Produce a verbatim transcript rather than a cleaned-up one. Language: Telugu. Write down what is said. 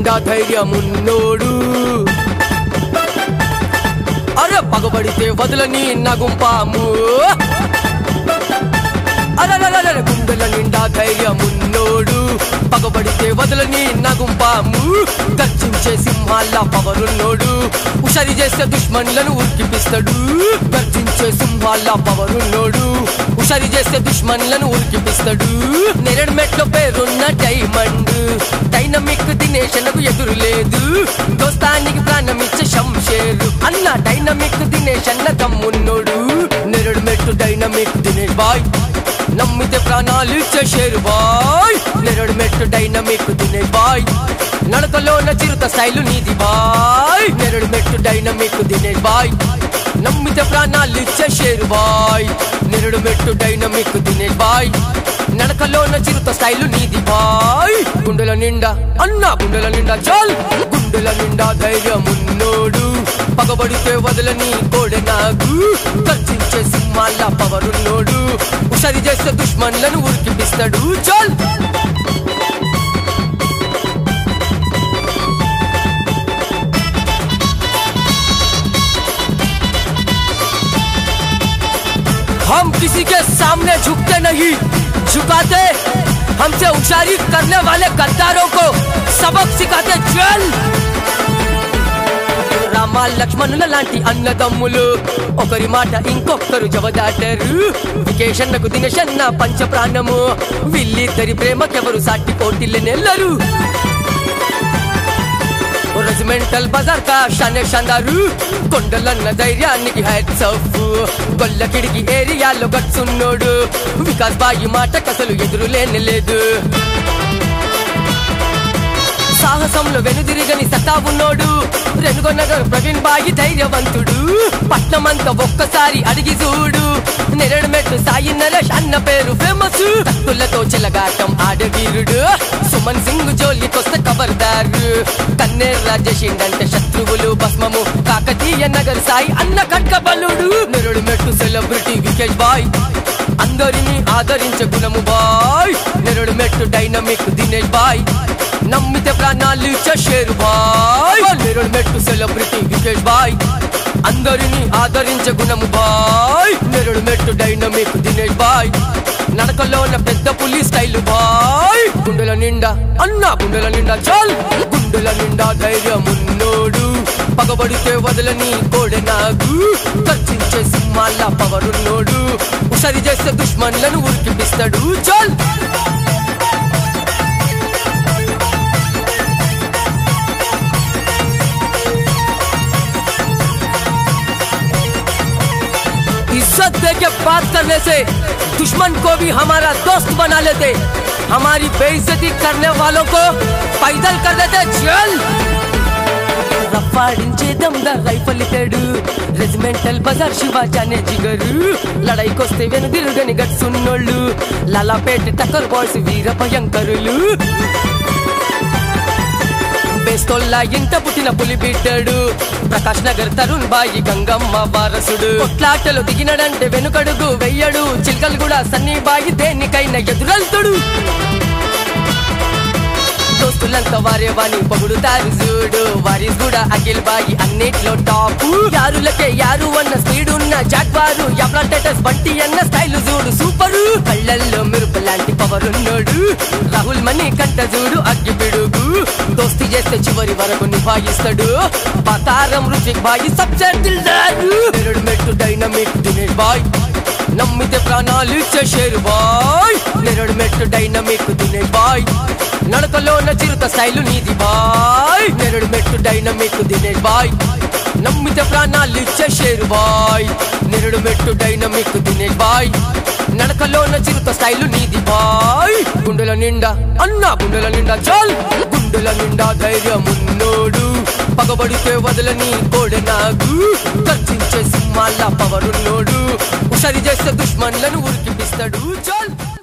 నిండా ధైర్యమున్నోడు అరే పగబడితే వదలని నగుంపాము అరే గుండెల నిండా ధైర్యమున్నోడు పగబడితే వదలని నగుంపాము గర్జించే సింహాల పవరున్నోడు ఉషరి చేస్తే దుష్మన్లను ఉరికిపిస్తాడు గర్జించే సింహాల పవరున్నోడు ఉషరి చేస్తే దుష్మన్లను ఉరికిపిస్తాడు నేరేడు మెట్లో పేరున్న డైమండ్ డైనమిక్ దినేషన్కు ఎదురు లేదు దోస్తానికి ప్రాణమిచ్చే శంషేరు అన్న డైనమిక్ దినేష్ అన్న దమ్మున్నోడు నేరేడు మెట్టు డైనమిక్ దినేష్ బాయ్ నమ్మితే ప్రాణాలు ఇచ్చే share bye Neredmet dynamic Dinesh bye నడకలోన చిరుత స్టైలు నీది bye Neredmet dynamic Dinesh bye నమ్మితే ప్రాణాలు ఇచ్చే share bye Neredmet dynamic Dinesh bye నడకలోన చిరుత స్టైలు నీది బాయ్ గుండెల నిండా అన్న గుండెల నిండా చాల్ గుండెల నిండా ధైర్యమున్నోడు పగబడితే వదలని కోడెనాగు గర్జించే సింహాల పవరున్నోడు ఉషరి చేస్తే దుష్మన్లను ఉరికిపిస్తాడు చాల్ हम किसी के सामने झुकते नहीं झुकाते हमसे उशारी करने वाले गद्दारों को सबक सिखाते चल రామ లక్ష్మణుల లాంటి అన్నదమ్ములు ఒకరి మాట ఇంకొకరు జవదాటరు వికేషన్నకు దినేషన్న పంచ ప్రాణము వీళ్ళిద్దరి ప్రేమకెవరు సాటి పోటీలే నెల్లరు రెజిమెంటల్ బజార్ కా షానే షాందారు కొండలన్న ధైర్యానికి హెడ్స్ ఆఫ్ గొల్ల కిడికి ఏరియాలో గట్సున్నోడు వికాస్ బాయి మాట కసలు ఎదురు లేని లేదు సాహసంలో వెనుదిరిగని సత్తా ఉన్నోడు రెనుగొనగర్ ప్రవీణ్ బాయి ధైర్యవంతుడు పట్నమంతా ఒక్కసారి అడిగి చూడు నేరేడు మెట్టు సాయి నరేష్ అన్న పేరు ఫేమస్ కత్తులతో చెలగాటం ఆడే వీరుడు సుమన్ సింగ్ జోలికొస్తే ఖబర్దారు కన్నేర్ రాజేషిండంటే శత్రువులు భస్మము కాకతీయ నగర్ సాయి అన్న కట్కబలుడు నేరేడు మెట్టు సెలబ్రిటీ వికేష్ బాయ్ అందరినీ ఆదరించే గుణము bye Neredmet dynamic Dinesh bye నమ్మితే ప్రాణాలు ఇచ్చే షేరు బాయ్ నేరేడు మెట్టు సెలబ్రిటీ వికేష్ బాయ్ అందరినీ ఆదరించే గుణము bye Neredmet dynamic Dinesh bye నడకలోన పెద్ద పులి స్టైల్ బాయ్ గుండెల నిండా అన్న గుండెల నిండా చాల్ గుండెల నిండా ధైర్యమున్నోడు పగబడితే వదలని కోడెనాగు గర్జించే సింహాల పవరున్నోడు ఉషరి చేస్తే దుష్మన్లను ఉరికిపిస్తాడు చాల్ इज्जत देके बात करने से दुश्मन को भी हमारा दोस्त बना लेते हमारी बेइज्जती करने वालों को पैदल कर देते चल రఫాడించే దమ్దార్ రైఫల్ ఇతడు రెజిమెంటల్ బజార్ శివాజానే జిగరు లడైకొస్తే వెనుదిరుగని గట్సున్నోళ్ళు లాలాపేట టక్కర్ బాయ్స్ వీర భయంకరులు బేస్తోల్లా ఇంట పుట్టిన పులి బిడ్డడు ప్రకాష్ నగర్ తరుణ్ బాయి గంగమ్మ వారసుడు కొట్లాటలు దిగినడంటే వెనుకడుగు వెయ్యడు చిల్కలు కూడా సన్నీ బాయి దేనికైనా ఎదురెళ్తాడు దోస్తులంతా వారే వాణి పొగుడుతారు చూడు వారిస్ కూడా అఖిల్ బాయి అన్నిట్లో టాప్ యారులకే యారు అన్న స్పీడ్ ఉన్న జాగ్వారు యాప్లాంటేటస్ బంటి అన్న స్టైల్ చూడు సూపరు కళ్ళల్లో మెరుపు లాంటి పవర్ ఉన్నోడు రాహుల్ మనీ కంట చూడు అగ్గి పిడుగు దోస్తి చేస్తే చివరి వరకు నిభాయిస్తాడు పతారం రుచిక్ బాయి సబ్సే దిల్దారు నేరేడు మెట్టు డైనమిక్ దినేష్ బాయ్ నమ్మితే ప్రాణాలు ఇచ్చే share bye Neredmet dynamic Dinesh bye నడకలోన చిరుత స్టైలు నీది bye Neredmet dynamic Dinesh bye నమ్మితే ప్రాణాలు ఇచ్చే share bye Neredmet dynamic Dinesh bye నడకలోన చిరుత స్టైలు నీది బాయ్ గుండెల నిండా అన్న గుండెల నిండా చాల్ గుండెల నిండా ధైర్యమున్నోడు పగబడితే వదలని కోడెనాగు గర్జించే సింహాల పవరున్నోడు ఉషరి చేస్తే దుష్మన్లను ఉరికిపిస్తాడు చాల్